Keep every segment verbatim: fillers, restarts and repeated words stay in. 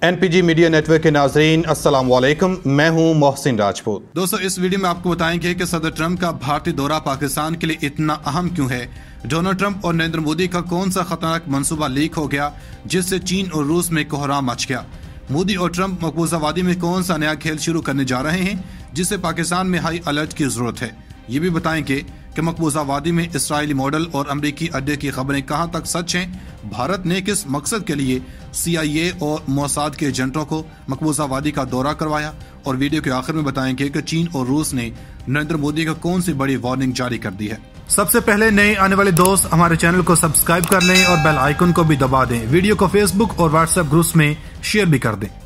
N P G media network के नाजरीन अस्सलाम वालेकुम, मैं हूं मोहसिन राजपूत। दोस्तों, इस वीडियो में आपको बताएंगे कि सदर ट्रंप का भारतीय दौरा पाकिस्तान के लिए इतना अहम क्यों है, डोनाल्ड ट्रंप और नरेंद्र मोदी का कौन सा खतरनाक मंसूबा लीक हो गया जिससे चीन और रूस में कोहराम मच गया, मोदी और ट्रंप मकबूजा वादी में कौन सा नया खेल शुरू करने जा रहे हैं जिससे पाकिस्तान में हाई अलर्ट की जरूरत है। ये भी बताएंगे कि मकबूजा वादी में इसराइली मॉडल और अमरीकी अड्डे की खबरें कहां तक सच हैं, भारत ने किस मकसद के लिए सी आई ए और मोसाद के एजेंटों को मकबूजा वादी का दौरा करवाया, और वीडियो के आखिर में बताएंगे कि चीन और रूस ने नरेंद्र मोदी को कौन सी बड़ी वार्निंग जारी कर दी है। सबसे पहले नए आने वाले दोस्त हमारे चैनल को सब्सक्राइब कर लें और बेल आइकन को भी दबा दें। वीडियो को फेसबुक और व्हाट्सएप ग्रुप्स में शेयर भी कर दें।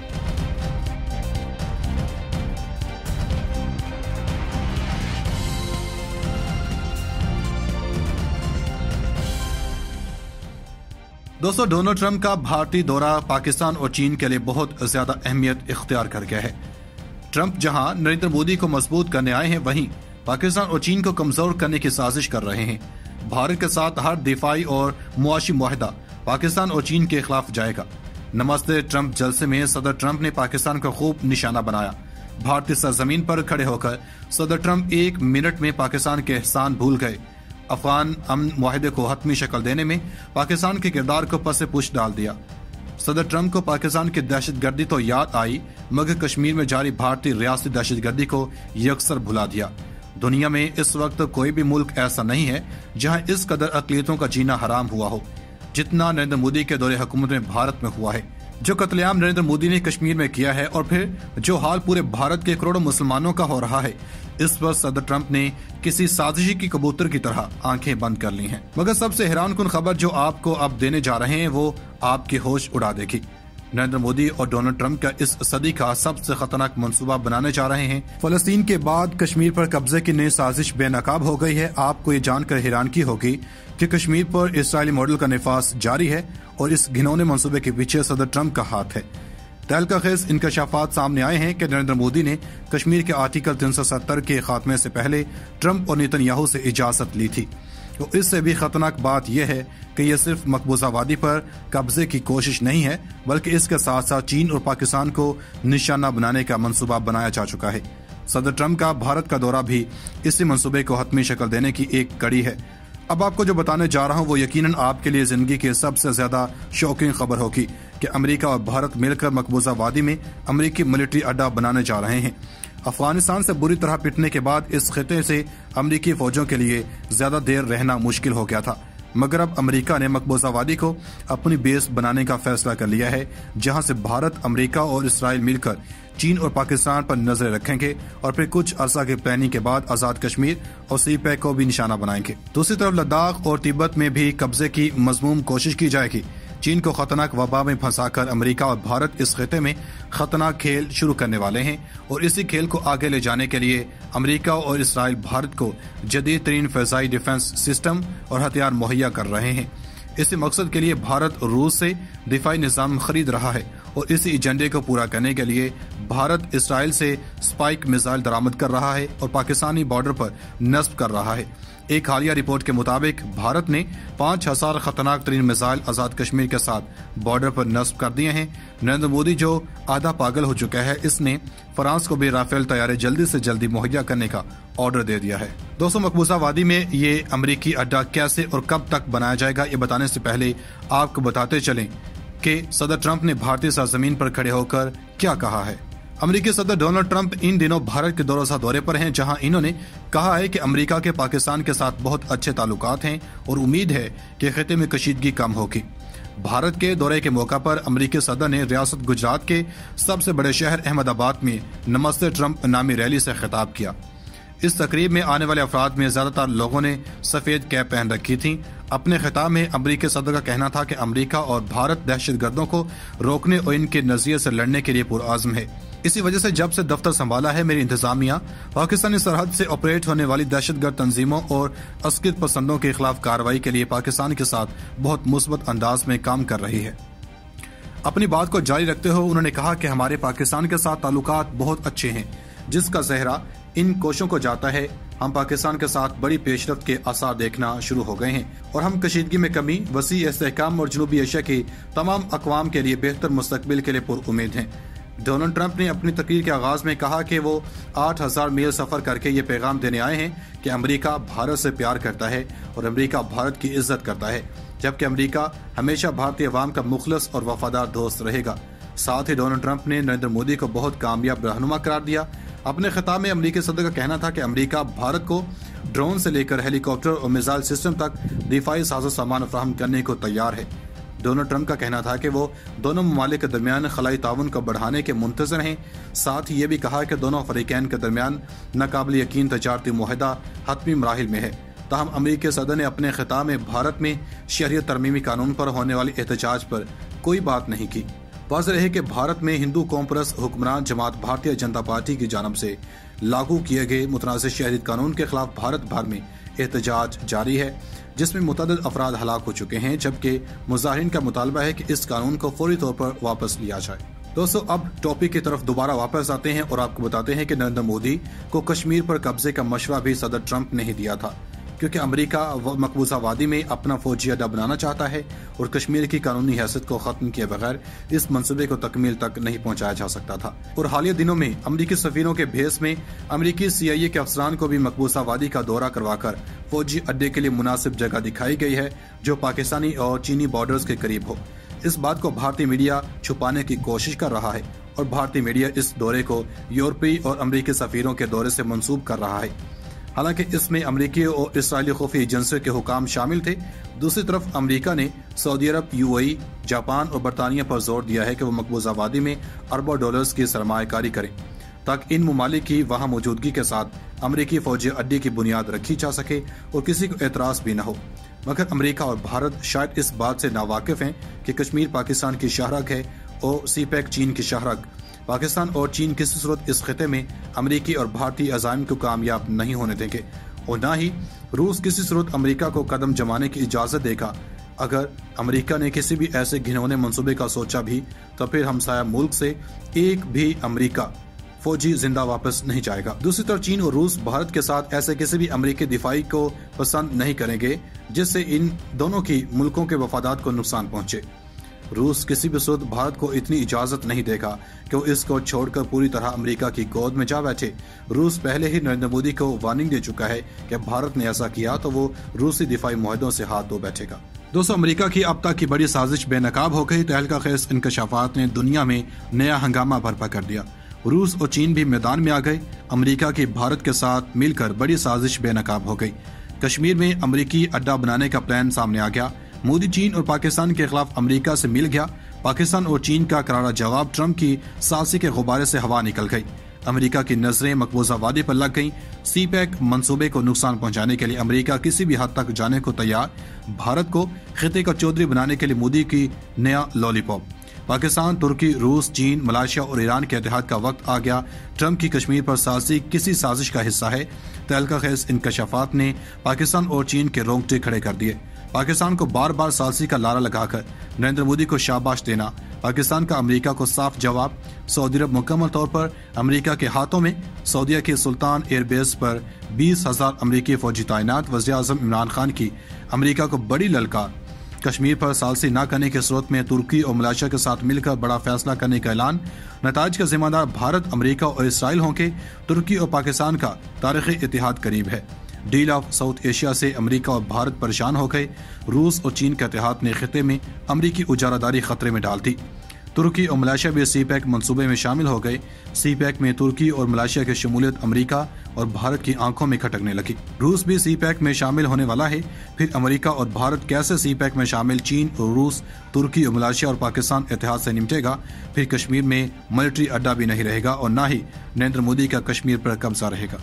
दोस्तों, डोनाल्ड ट्रंप का भारतीय दौरा पाकिस्तान और चीन के लिए बहुत ज्यादा अहमियत इख्तियार कर गया है। ट्रंप जहां नरेंद्र मोदी को मजबूत करने आए हैं, वहीं पाकिस्तान और चीन को कमजोर करने की साजिश कर रहे हैं। भारत के साथ हर दिफाई और मुआशी मुआहदा पाकिस्तान और चीन के खिलाफ जाएगा। नमस्ते ट्रंप जलसे में सदर ट्रंप ने पाकिस्तान का खूब निशाना बनाया। भारतीय सरजमीन पर खड़े होकर सदर ट्रंप एक मिनट में पाकिस्तान के एहसान भूल गए। अफगान अमन मुआहदे को हतमी शक्ल देने में पाकिस्तान के किरदार को पसे पुश डाल दिया। सदर ट्रंप को पाकिस्तान की दहशतगर्दी तो याद आई, मगर कश्मीर में जारी भारतीय रियासती दहशतगर्दी को यकसर भुला दिया। दुनिया में इस वक्त कोई भी मुल्क ऐसा नहीं है जहां इस कदर अकलियतों का जीना हराम हुआ हो जितना नरेंद्र मोदी के दौरे हुकूमत में भारत में हुआ है। जो कत्लेआम नरेंद्र मोदी ने कश्मीर में किया है और फिर जो हाल पूरे भारत के करोड़ों मुसलमानों का हो रहा है, इस पर सदर ट्रंप ने किसी साजिशी की कबूतर की तरह आंखें बंद कर ली हैं। मगर सबसे हैरानकुन खबर जो आपको अब देने जा रहे हैं वो आपके होश उड़ा देगी। नरेंद्र मोदी और डोनाल्ड ट्रंप का इस सदी का सबसे खतरनाक मंसूबा बनाने जा रहे हैं। फलस्तीन के बाद कश्मीर पर कब्जे की नई साजिश बेनकाब हो गई है। आपको ये जानकर हैरानगी होगी कि कश्मीर पर इसराइली मॉडल का निफास जारी है और इस घिनौने मंसूबे के पीछे सदर ट्रंप का हाथ है। तहलका खेज इंकशाफात सामने आए हैं कि नरेंद्र मोदी ने कश्मीर के आर्टिकल तीन सौ सत्तर के खात्मे से पहले ट्रंप और नेतन्याहू से इजाजत ली थी। तो इससे भी खतरनाक बात यह है कि यह सिर्फ मकबूजा वादी पर कब्जे की कोशिश नहीं है, बल्कि इसके साथ साथ चीन और पाकिस्तान को निशाना बनाने का मंसूबा बनाया जा चुका है। सदर ट्रंप का भारत का दौरा भी इसी मंसूबे को हतमी शक्ल देने की एक कड़ी है। अब आपको जो बताने जा रहा हूं वो यकीनन आपके लिए जिंदगी की सबसे ज्यादा शॉकिंग खबर होगी कि अमेरिका और भारत मिलकर मकबूजा वादी में अमेरिकी मिलिट्री अड्डा बनाने जा रहे हैं। अफगानिस्तान से बुरी तरह पिटने के बाद इस खिते से अमेरिकी फौजों के लिए ज्यादा देर रहना मुश्किल हो गया था, मगर अब अमेरिका ने मकबूजा वादी को अपनी बेस बनाने का फैसला कर लिया है, जहां से भारत, अमेरिका और इसराइल मिलकर चीन और पाकिस्तान पर नजरें रखेंगे और फिर कुछ अरसा की प्लानिंग के बाद आजाद कश्मीर और सी पैक को भी निशाना बनाएंगे। दूसरी तरफ लद्दाख और तिब्बत में भी कब्जे की मजमूम कोशिश की जाएगी। चीन को खतरनाक वबा में फंसाकर अमेरिका और भारत इस खिते में खतरनाक खेल शुरू करने वाले हैं, और इसी खेल को आगे ले जाने के लिए अमेरिका और इसराइल भारत को जदीद तरीन फ़िज़ाई डिफेंस सिस्टम और हथियार मुहैया कर रहे हैं। इसी मकसद के लिए भारत रूस से दिफाई निज़ाम खरीद रहा है, और इसी एजेंडे को पूरा करने के लिए भारत इसराइल से स्पाइक मिसाइल दरामद कर रहा है और पाकिस्तानी बॉर्डर पर नस्ब कर रहा है। एक हालिया रिपोर्ट के मुताबिक भारत ने पाँच हजार खतरनाक तरीन मिसाइल आजाद कश्मीर के साथ बॉर्डर पर नस्ब कर दिए हैं। नरेंद्र मोदी जो आधा पागल हो चुका है, इसने फ्रांस को भी राफेल तैयारे जल्दी से जल्दी मुहैया करने का ऑर्डर दे दिया है। दोस्तों, मकबूजा वादी में ये अमेरिकी अड्डा कैसे और कब तक बनाया जाएगा, ये बताने से पहले आपको बताते चलें कि सदर ट्रंप ने भारतीय सरजमीन पर खड़े होकर क्या कहा है। अमेरिकी सदर डोनाल्ड ट्रंप इन दिनों भारत के दौरे दौरे पर हैं, जहां इन्होंने कहा है कि अमेरिका के पाकिस्तान के साथ बहुत अच्छे ताल्लुकात हैं और उम्मीद है कि खिते में कशीदगी कम होगी। भारत के दौरे के मौका पर अमेरिकी सदर ने रियासत गुजरात के सबसे बड़े शहर अहमदाबाद में नमस्ते ट्रंप नामी रैली से खिताब किया। इस तकरीब में आने वाले अफराद में ज्यादातर लोगों ने सफेद कैप पहन रखी थी। अपने खिताब में अमेरिकी सदर का कहना था कि अमेरिका और भारत दहशतगर्दों को रोकने और इनके नजरिए से लड़ने के लिए पुरआज़म है। इसी वजह से जब से दफ्तर संभाला है, मेरी इंतजामिया पाकिस्तानी सरहद से ऑपरेट होने वाली दहशतगर्द तंजीमों और अस्किर पसंदों के खिलाफ कार्रवाई के लिए पाकिस्तान के साथ बहुत मुस्बत अंदाज में काम कर रही है। अपनी बात को जारी रखते हुए उन्होंने कहा कि हमारे पाकिस्तान के साथ ताल्लुकात बहुत अच्छे हैं, जिसका जहरा इन कोशों को जाता है हम पाकिस्तान के साथ बड़ी पेशरफ्त के आसार देखना शुरू हो गए हैं और हम कशीदगी में कमी, वसी इस्तेहकाम और जनूबी एशिया की तमाम अक़वाम के लिए बेहतर मुस्तकबिल के लिए पुरुम्मीद हैं। डोनाल्ड ट्रंप ने अपनी तकरीर के आगाज में कहा कि वो आठ हजार मील सफर करके ये पैगाम देने आए हैं कि अमेरिका भारत से प्यार करता है और अमेरिका भारत की इज्जत करता है, जबकि अमेरिका हमेशा भारतीय अवाम का मुखलस और वफादार दोस्त रहेगा। साथ ही डोनाल्ड ट्रंप ने नरेंद्र मोदी को बहुत कामयाब रहनुमा करार दिया। अपने खिताब में अमेरिकी सदर का कहना था कि अमेरिका भारत को ड्रोन से लेकर हेलीकॉप्टर और मिसाइल सिस्टम तक दिफाई साजो सामान फराहम करने को तैयार है। डोनाल्ड ट्रंप का कहना था कि वो दोनों ममालिक के दरमियान खलाई ताउन को बढ़ाने के मुंतज़र हैं। साथ ही ये भी कहा कि दोनों फरीकैन के दरमियान नाकाबिल यकीन तजारती मुआहदा हतमी मराहिल में है। ताहम अमेरिकी सदर ने अपने खिताब में भारत में शहरियत तरमीमी कानून पर होने वाली एहतजाज पर कोई बात नहीं की। वाज़ेह है कि भारत में हिंदू कौम परस्त हुक्मरान जमात भारतीय जनता पार्टी की जानब से लागू किए गए मुतनाज़ शहरियत कानून के खिलाफ भारत भर में एहतजाज जारी है, जिसमें मुतअद्दिद अफराद हलाक हो चुके हैं, जबकि मुजाहिरीन का मुतालबा है कि इस कानून को फौरी तौर पर वापस लिया जाए। दोस्तों, अब टॉपिक की तरफ दोबारा वापस आते हैं और आपको बताते हैं कि नरेंद्र मोदी को कश्मीर पर कब्जे का मशवरा भी सदर ट्रंप ने ही दिया था, क्योंकि अमेरिका मकबूजा वादी में अपना फौजी अड्डा बनाना चाहता है और कश्मीर की कानूनी हैसियत को खत्म किए बगैर इस मंसूबे को तकमील तक नहीं पहुंचाया जा सकता था। और हालिया दिनों में अमेरिकी सफीरों के भेस में अमेरिकी सी आई ए के अफसरान को भी मकबूजा वादी का दौरा करवाकर फौजी अड्डे के लिए मुनासिब जगह दिखाई गई है जो पाकिस्तानी और चीनी बॉर्डर्स के करीब हो। इस बात को भारतीय मीडिया छुपाने की कोशिश कर रहा है और भारतीय मीडिया इस दौरे को यूरोपीय और अमेरिकी सफीरों के दौरे से मंसूब कर रहा है। हालांकि इसमें अमेरिकी और इसराइली खुफिया एजेंसियों के हुकाम शामिल थे। दूसरी तरफ अमेरिका ने सऊदी अरब, यूएई, जापान और बरतानिया पर जोर दिया है कि वो मकबूजा वादी में अरबों डॉलर्स की सरमायाकारी करें ताकि इन ममालिक की वहां मौजूदगी के साथ अमेरिकी फौजी अड्डे की बुनियाद रखी जा सके और किसी को एतराज भी न हो। मगर अमेरिका और भारत शायद इस बात से नावाकिफ हैं कि कश्मीर पाकिस्तान की शहरग है और सी पैक चीन की शहरग। पाकिस्तान और चीन किसी सूरत इस खिते में अमेरिकी और भारतीय अज़ाइम को कामयाब नहीं होने देंगे और न ही रूस किसी सूरत अमेरिका को कदम जमाने की इजाज़त देगा। अगर अमेरिका ने किसी भी ऐसे घिनौने मंसूबे का सोचा भी तो फिर हमसाया मुल्क से एक भी अमेरिका फौजी जिंदा वापस नहीं जाएगा। दूसरी तरफ चीन और रूस भारत के साथ ऐसे किसी भी अमेरिकी दिफाई को पसंद नहीं करेंगे जिससे इन दोनों की मुल्कों के वफादात को नुकसान पहुंचे। रूस किसी भी सूरत भारत को इतनी इजाजत नहीं देगा कि वो इसको छोड़कर पूरी तरह अमेरिका की गोद में जा बैठे। रूस पहले ही नरेंद्र मोदी को वार्निंग दे चुका है कि भारत ने ऐसा किया तो वो रूसी दिफाई मुआहदों से हाथ धो बैठेगा। दोस्तों, अमेरिका की अब तक की बड़ी साजिश बेनकाब हो गई। तहलका खेज इंकशाफात ने दुनिया में नया हंगामा बर्पा कर दिया। रूस और चीन भी मैदान में आ गए। अमेरिका की भारत के साथ मिलकर बड़ी साजिश बेनकाब हो गई। कश्मीर में अमेरिकी अड्डा बनाने का प्लान सामने आ गया। मोदी चीन और पाकिस्तान के खिलाफ अमेरिका से मिल गया। पाकिस्तान और चीन का करारा जवाब ट्रंप की साजिश के गुब्बारे से हवा निकल गई। अमेरिका की नजरें मकबूजा वादी पर लग गईं। सी पैक मंसूबे को नुकसान पहुंचाने के लिए अमेरिका किसी भी हद तक जाने को तैयार। भारत को खिते का चौधरी बनाने के लिए मोदी की नया लॉलीपॉप। पाकिस्तान, तुर्की, रूस, चीन, मलेशिया और ईरान के इत्तेहाद का वक्त आ गया। ट्रंप की कश्मीर पर साजिश किसी साजिश का हिस्सा है। तहलका खेज इंकशाफात ने पाकिस्तान और चीन के रोंगटे खड़े कर दिए। पाकिस्तान को बार बार साजिश का लारा लगाकर नरेंद्र मोदी को शाबाश देना। पाकिस्तान का अमेरिका को साफ जवाब। सऊदी अरब मुकम्मल तौर पर अमेरिका के हाथों में। सऊदीया के सुल्तान एयरबेस पर बीस हजार अमरीकी फौजी तैनात। वज़ीर आज़म इमरान खान की अमेरिका को बड़ी ललकार। कश्मीर पर सालसी न करने के सूरत में तुर्की और मलेशिया के साथ मिलकर बड़ा फैसला करने का ऐलान। नताज का जिम्मेदार भारत, अमेरिका और इसराइल होंगे। तुर्की और पाकिस्तान का तारीखी इत्तेहाद करीब है। डील ऑफ साउथ एशिया से अमेरिका और भारत परेशान हो गए। रूस और चीन का इत्तेहाद ने खिते में अमेरिकी उजारादारी खतरे में डाल दी। तुर्की और मलेशिया भी सी पैक मंसूबे में शामिल हो गए। सी पैक में तुर्की और मलेशिया की शमूलियत अमेरिका और भारत की आंखों में खटकने लगी। रूस भी सी पैक में शामिल होने वाला है। फिर अमेरिका और भारत कैसे सी पैक में शामिल चीन और रूस, तुर्की और मलेशिया और पाकिस्तान इत्तेहाद से निपटेगा। फिर कश्मीर में मिलिट्री अड्डा भी नहीं रहेगा और न ही नरेंद्र मोदी का कश्मीर पर कब्जा रहेगा।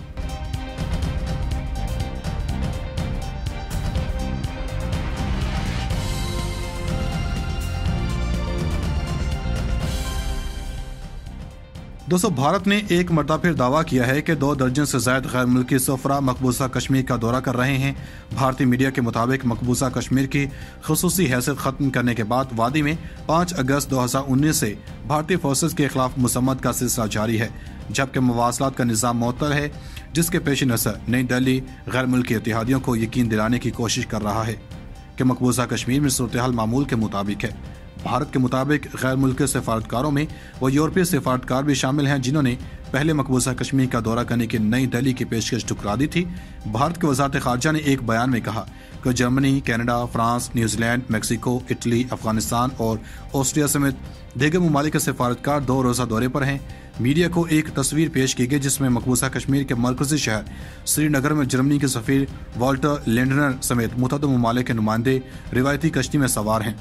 दोस्तों, भारत ने एक मरतबा फिर दावा किया है कि दो दर्जन से ज्यादा गैर मुल्की सफरा मकबूजा कश्मीर का दौरा कर रहे हैं। भारतीय मीडिया के मुताबिक मकबूजा कश्मीर की खुसूसी हैसियत खत्म करने के बाद वादी में पाँच अगस्त दो हजार उन्नीस से भारतीय फोर्सेज के खिलाफ मुसम्मत का सिलसिला जारी है, जबकि मवासलात का निज़ाम मुअत्तल है, जिसके पेश नज़र नई दिल्ली गैर मुल्की इत्तेहादियों को यकीन दिलाने की कोशिश कर रहा है कि मकबूजा कश्मीर में सूरत हाल मामूल के मुताबिक है। भारत के मुताबिक गैर मुल्की सिफारतकारों में वो यूरोपीय सिफारतकार भी शामिल हैं जिन्होंने पहले मकबूजा कश्मीर का दौरा करने की नई दिल्ली की पेशकश ठुकरा दी थी। भारत की वजारत खारजा ने एक बयान में कहा कि Germany, Canada, France, New Zealand, Mexico, Italy, Afghanistan और ऑस्ट्रिया समेत दीगर ममालिक के सिफारतकार दो रोज़ा दौरे पर हैं। मीडिया को एक तस्वीर पेश की गई जिसमें मकबूजा कश्मीर के मरकजी शहर श्रीनगर में जर्मनी के सफीर वॉल्टर लिंडनर समेत मुतअद्दिद ममालिक के नुमाइंदे रिवायती कश्ती में सवार हैं।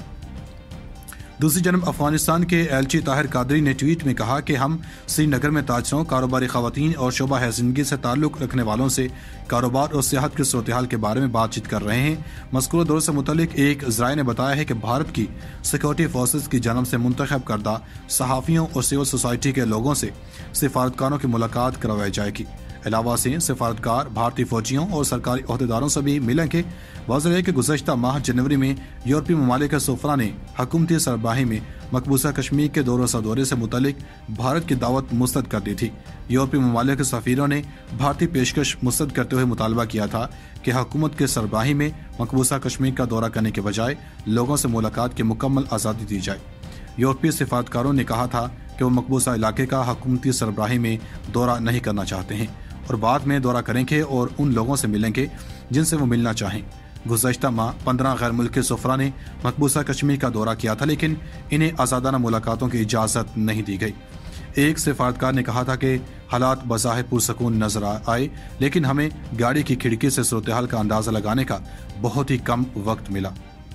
दूसरी जानब अफगानिस्तान के एलची ताहिर कादरी ने ट्वीट में कहा कि हम श्रीनगर में ताजरों, कारोबारी खवातीन और शोबा है जिंदगी से ताल्लुक रखने वालों से कारोबार और सियाहत की सूरत हाल के बारे में बातचीत कर रहे हैं। मज़कूर दौरे से मुतल्लिक एक ज़राए ने बताया है कि भारत की सिक्योरिटी फोर्सेज की जानब से मुंतखब करदा सहाफ़ियों और सिविल सोसाइटी के लोगों से सिफारतकारों की मुलाकात करवाई जाएगी। अलावा से सिफारतकार भारतीय फौजियों और सरकारी अहदेदारों से भी मिलेंगे। वाज़ेह है कि गुज़श्ता माह जनवरी में यूरोपीय ममालिक के सफरा ने हुकूमती सरबराही में मकबूजा कश्मीर के दो रोज़ा दौरे से मुतल्लिक भारत की दावत मुस्तरद कर दी थी। यूरोपीय ममालिक के सफ़ीरों ने भारतीय पेशकश मुस्तरद करते हुए मुतालबा किया था कि हुकूमत के सरबराही में मकबूजा कश्मीर का दौरा करने के बजाय लोगों से मुलाकात की मुकम्मल आज़ादी दी जाए। यूरोपीय सिफारतकारों ने कहा था कि वो मकबूजा इलाके का हुकूमती सरबराही में दौरा नहीं करना चाहते हैं और बाद में दौरा करेंगे और उन लोगों से मिलेंगे जिनसे वो मिलना चाहें। गुज़श्ता माह पंद्रह गैर मुल्की सफरा ने मकबूजा कश्मीर का दौरा किया था, लेकिन इन्हें आज़ादाना मुलाकातों की इजाज़त नहीं दी गई। एक सिफारतकार ने कहा था कि हालात बज़ाहिर पुरसकून नजर आए, लेकिन हमें गाड़ी की खिड़की से सूरत हाल का अंदाज़ा लगाने का बहुत ही कम वक्त मिला।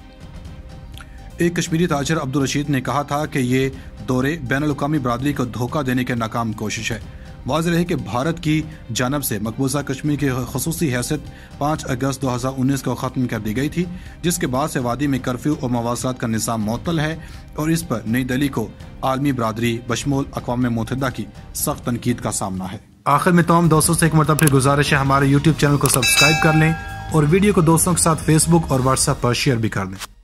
एक कश्मीरी ताजर अब्दुल रशीद ने कहा था कि ये दौरे बैनुल-अक़वामी बरादरी को धोखा देने के नाकाम कोशिश है। वाज़ेह है कि भारत की जानब से मकबूजा कश्मीर की खुसूसी हैसियत पाँच अगस्त दो हजार उन्नीस को ख़त्म कर दी गई थी, जिसके बाद से वादी में कर्फ्यू और मवासलात का निज़ाम मुअत्तल है और इस पर नई दिल्ली को आलमी बरादरी बशमूल अक़वाम मुत्तहिदा की सख्त तनकीद का सामना है। आखिर में तमाम दोस्तों से एक मरतबा फिर गुजारिश है, हमारे यूट्यूब चैनल को सब्सक्राइब कर लें और वीडियो को दोस्तों के साथ फेसबुक और व्हाट्सएप पर शेयर भी कर दें।